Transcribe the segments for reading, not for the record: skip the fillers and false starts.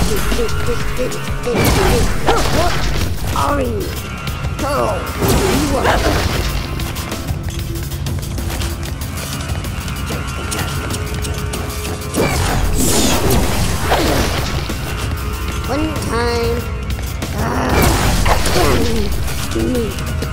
Are you? Oh, you are. One time, me.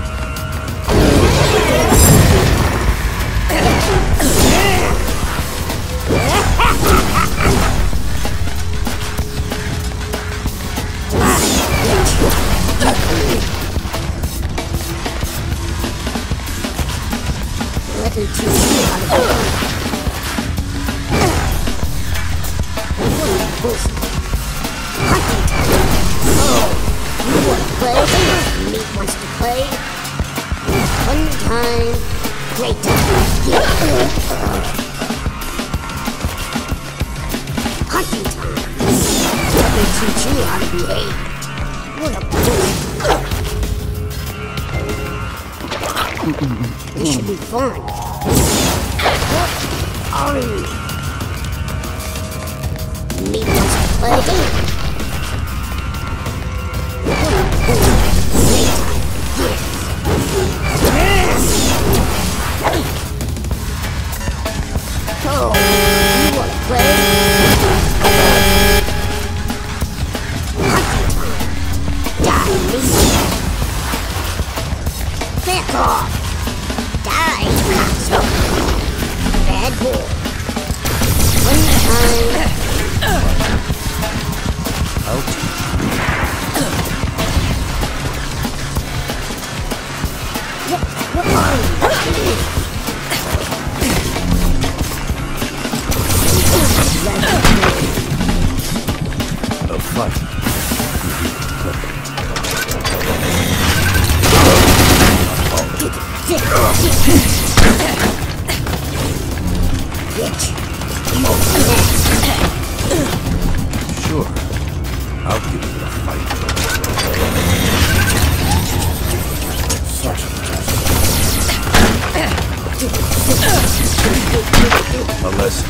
Let me teach you how to go. Hunting time. Oh, you want to play? Meat wants to play. Fun time. Great time. Yeah. Hunting time. Let me teach you how to behave. What a bull. This should be fun. What are you? Meat wants to play. Oh, you wanna play? Hunting time. Die, meat. Back off. Die, cocksucker. Bad boy. One time. I'll What are you? A fight. Sure. I'll give you a fight. A lesson.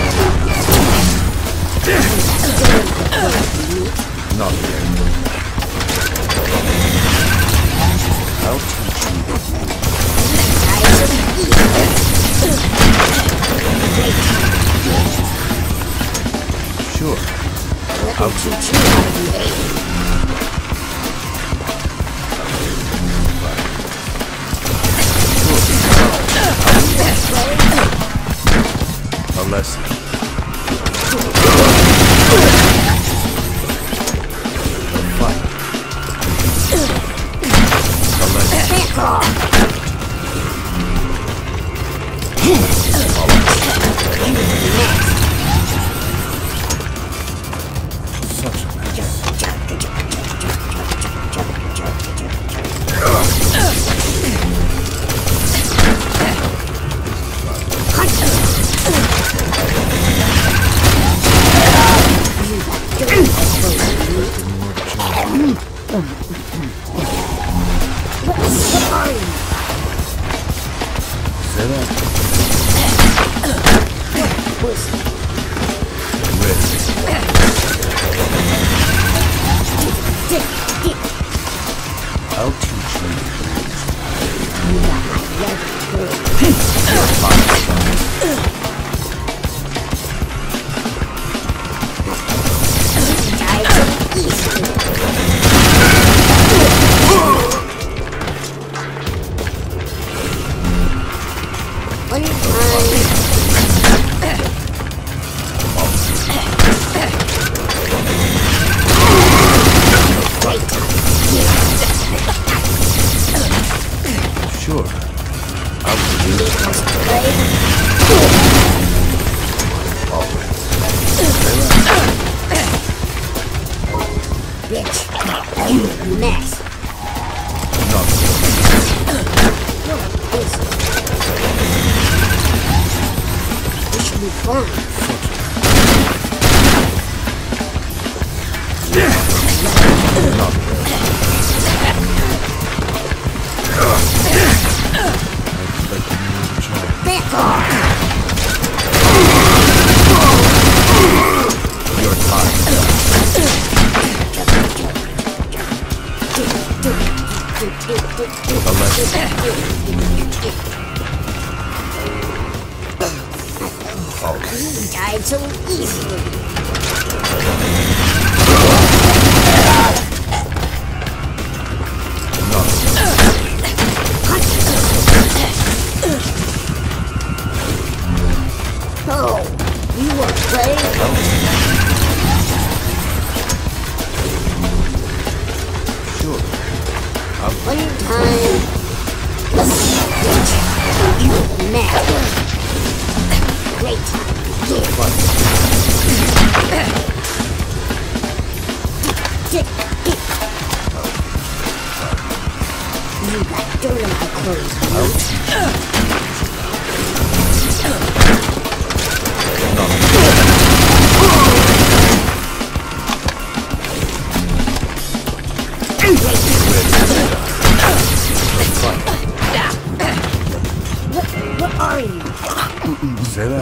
Not yet. I'll teach you. Sure. I'll teach you how to behave. A lesson. A fight. A lesson. Such a mess. I'll teach you. One time. Sure. I'll do it. Bitch, you mess. Not You're a pussy. This should be fun. not Back off! Your time. You died so easily. Oh, you won't play? Sure. One time. You mad. Great. You got dirt on my clothes. What are you? Say that.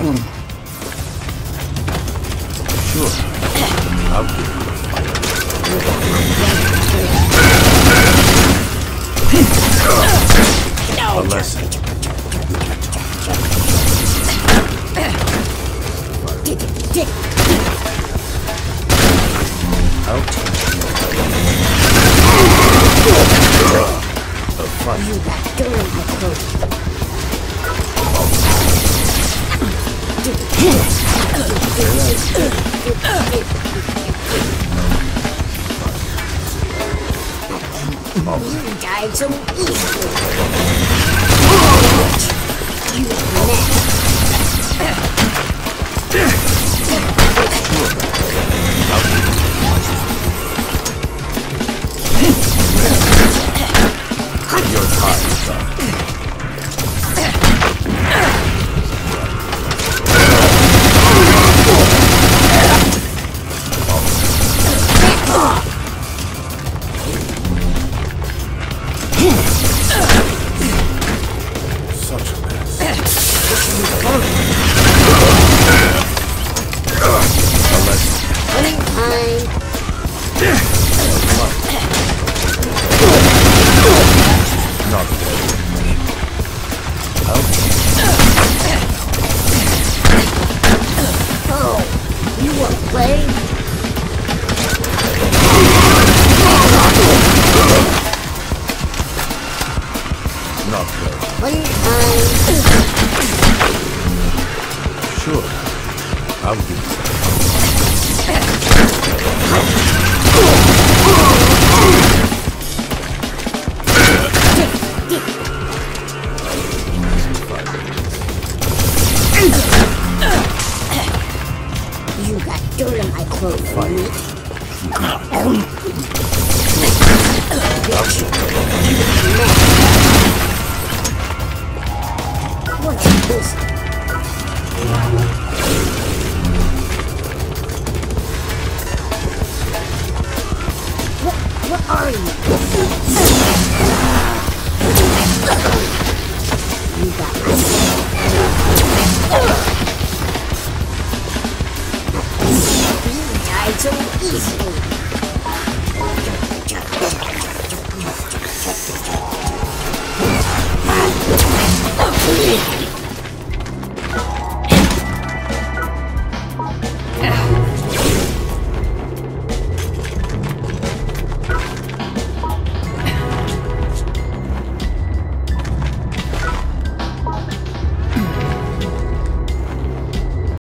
Sure. I'll give you a lesson. I'll teach you a fight. You got dirt on my clothes. You died so easily. You Your time is up. Such a mess. A lesson. Not dead. Oh, you won't play? Not dead. One time. Sure. I'll give you You got dirt on my clothes. What is this? What are you? You got You died so easily.